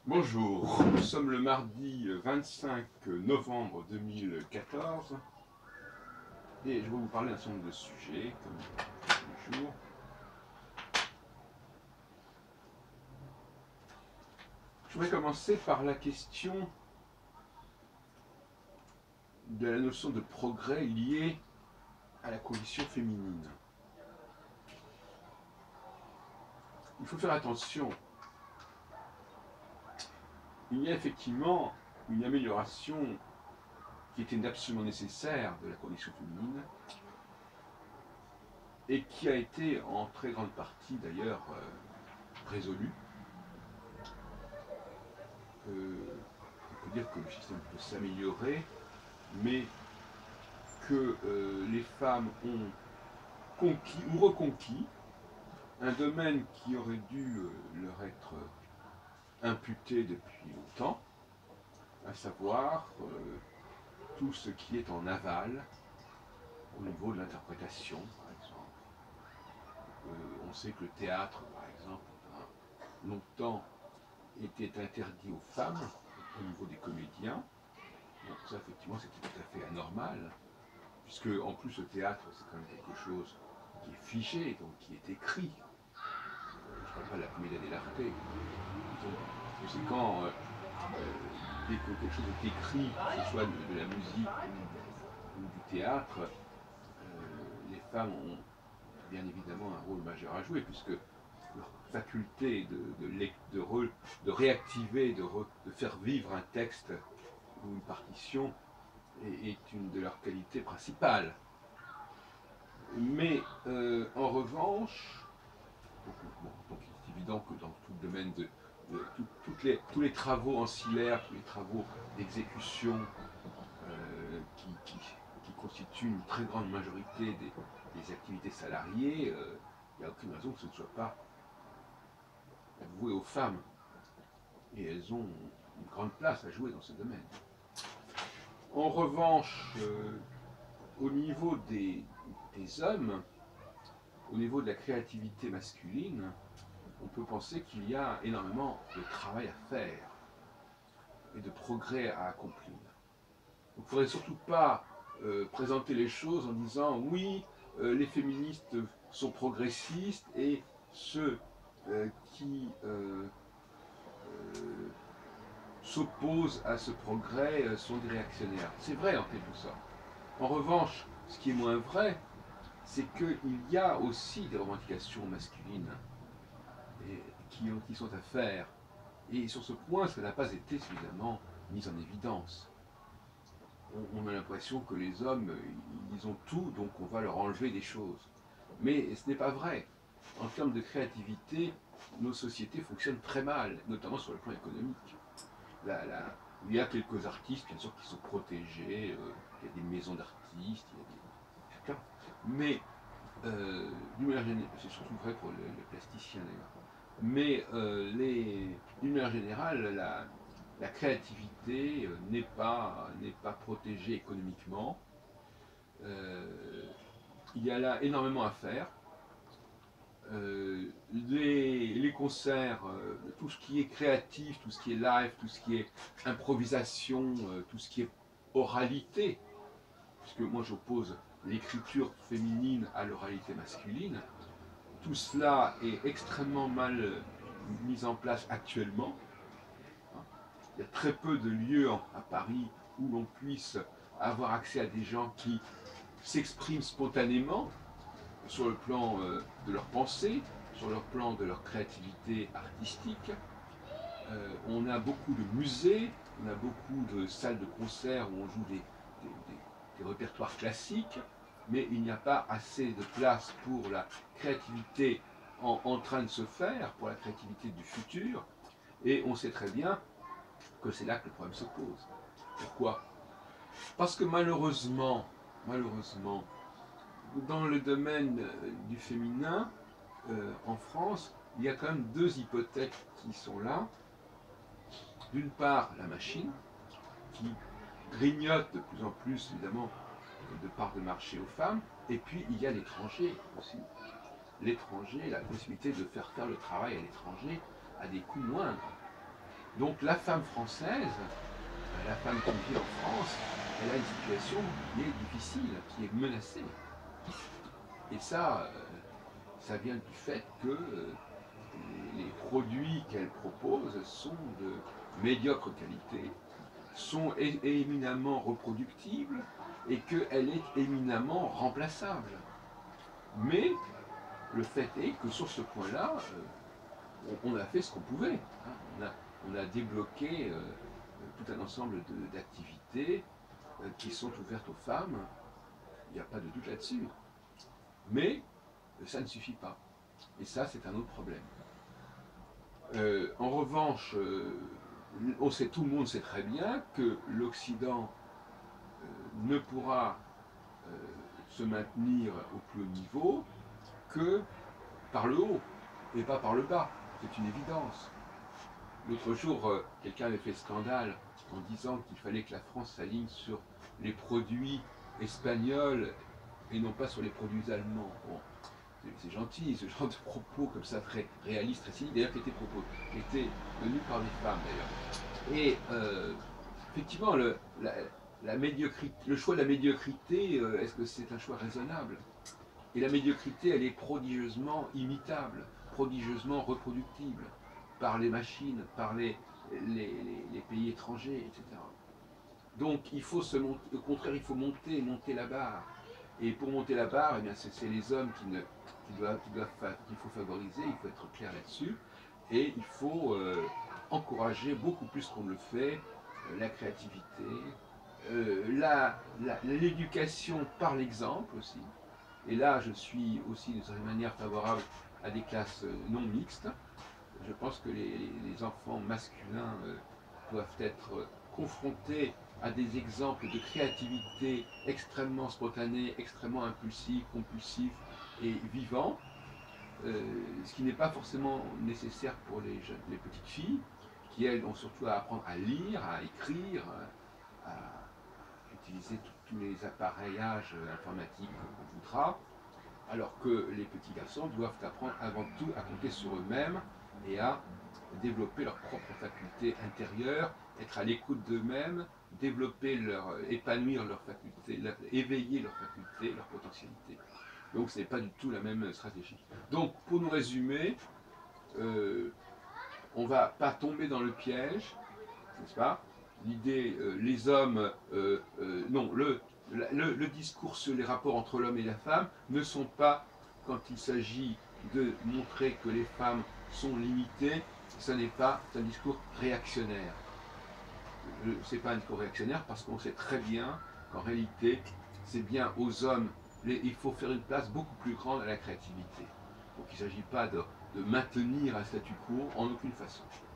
Bonjour, nous sommes le mardi 25 novembre 2014 et je vais vous parler d'un certain nombre de sujets, comme tous les jours. Je voudrais commencer par la question de la notion de progrès liée à la condition féminine. Il faut faire attention. Il y a effectivement une amélioration qui était absolument nécessaire de la condition féminine et qui a été en très grande partie d'ailleurs résolue. On peut dire que le système peut s'améliorer, mais que les femmes ont conquis ou reconquis un domaine qui aurait dû leur être imputé depuis longtemps, à savoir tout ce qui est en aval au niveau de l'interprétation, par exemple. On sait que le théâtre, par exemple, a longtemps été interdit aux femmes au niveau des comédiens. Donc ça, effectivement, c'était tout à fait anormal, puisque en plus le théâtre, c'est quand même quelque chose qui est figé, donc qui est écrit. Je ne parle pas de la comédie dell'arte. C'est quand, dès que quelque chose est écrit, que ce soit de la musique ou du théâtre, les femmes ont bien évidemment un rôle majeur à jouer, puisque leur faculté de réactiver, de faire vivre un texte ou une partition est une de leurs qualités principales. Mais en revanche, donc il est évident que dans tout le domaine tous les travaux ancillaires, tous les travaux d'exécution qui constituent une très grande majorité des activités salariées, il n'y a aucune raison que ce ne soit pas voué aux femmes. Et elles ont une grande place à jouer dans ce domaine. En revanche, au niveau des hommes, au niveau de la créativité masculine, on peut penser qu'il y a énormément de travail à faire et de progrès à accomplir. Donc il ne faudrait surtout pas présenter les choses en disant oui, les féministes sont progressistes et ceux qui s'opposent à ce progrès sont des réactionnaires. C'est vrai en quelque sorte. En revanche, ce qui est moins vrai, c'est qu'il y a aussi des revendications masculines qui sont à faire. Et sur ce point, ça n'a pas été suffisamment mis en évidence. On a l'impression que les hommes, ils ont tout, donc on va leur enlever des choses. Mais ce n'est pas vrai. En termes de créativité, nos sociétés fonctionnent très mal, notamment sur le plan économique. Il y a quelques artistes, bien sûr, qui sont protégés, il y a des maisons d'artistes, il y a des... Mais, d'une manière générale, c'est surtout vrai pour les plasticiens d'ailleurs, mais d'une manière générale, la créativité n'est pas protégée économiquement. Il y a là énormément à faire. Les concerts, tout ce qui est créatif, tout ce qui est live, tout ce qui est improvisation, tout ce qui est oralité, puisque moi j'oppose l'écriture féminine à l'oralité masculine, tout cela est extrêmement mal mis en place actuellement. Il y a très peu de lieux à Paris où l'on puisse avoir accès à des gens qui s'expriment spontanément sur le plan de leur pensée, sur le plan de leur créativité artistique. On a beaucoup de musées, on a beaucoup de salles de concert où on joue des répertoires classiques, mais il n'y a pas assez de place pour la créativité en train de se faire, pour la créativité du futur, et on sait très bien que c'est là que le problème se pose. Pourquoi? Parce que malheureusement, dans le domaine du féminin, en France, il y a quand même deux hypothèques qui sont là. D'une part, la machine, qui grignote de plus en plus, évidemment, de parts de marché aux femmes, et puis il y a l'étranger aussi. L'étranger, la possibilité de faire le travail à l'étranger à des coûts moindres. Donc la femme française, la femme qui vit en France, elle a une situation qui est difficile, qui est menacée. Et ça, ça vient du fait que les produits qu'elle propose sont de médiocre qualité, sont éminemment reproductibles et qu'elle est éminemment remplaçable. Mais le fait est que sur ce point-là, on a fait ce qu'on pouvait. Hein. On a débloqué tout un ensemble d'activités qui sont ouvertes aux femmes. Il n'y a pas de doute là-dessus. Mais ça ne suffit pas. Et ça, c'est un autre problème. En revanche, tout le monde sait très bien que l'Occident ne pourra se maintenir au plus haut niveau que par le haut et pas par le bas. C'est une évidence. L'autre jour, quelqu'un avait fait scandale en disant qu'il fallait que la France s'aligne sur les produits espagnols et non pas sur les produits allemands. Bon, c'est gentil, ce genre de propos comme ça, très réaliste, très cynique, d'ailleurs qui étaient tenus par des femmes d'ailleurs. Et effectivement, le choix de la médiocrité, est-ce que c'est un choix raisonnable? Et la médiocrité, elle est prodigieusement imitable, prodigieusement reproductible par les machines, par les pays étrangers, etc. Donc il faut au contraire, il faut monter la barre. Et pour monter la barre, eh bien, c'est les hommes qu'il faut favoriser, il faut être clair là-dessus. Et il faut encourager beaucoup plus qu'on ne le fait la créativité, l'éducation par l'exemple aussi. Et là, je suis aussi d'une certaine manière favorable à des classes non mixtes. Je pense que les enfants masculins doivent être confrontés à des exemples de créativité extrêmement spontanés, extrêmement impulsifs, compulsifs et vivants, ce qui n'est pas forcément nécessaire pour les petites filles, qui elles ont surtout à apprendre à lire, à écrire, à utiliser tous les appareillages informatiques qu'on voudra, alors que les petits garçons doivent apprendre avant tout à compter sur eux-mêmes et à développer leurs propres facultés intérieures, être à l'écoute d'eux-mêmes, épanouir leurs facultés, éveiller leurs facultés, leurs potentialités. Donc ce n'est pas du tout la même stratégie. Donc pour nous résumer, on ne va pas tomber dans le piège, n'est-ce pas? L'idée, les hommes, non, le discours sur les rapports entre l'homme et la femme ne sont pas, quand il s'agit de montrer que les femmes sont limitées, ce n'est pas un discours réactionnaire. Ce n'est pas un discours réactionnaire parce qu'on sait très bien qu'en réalité, c'est bien aux hommes, il faut faire une place beaucoup plus grande à la créativité. Donc il ne s'agit pas de maintenir un statu quo en aucune façon.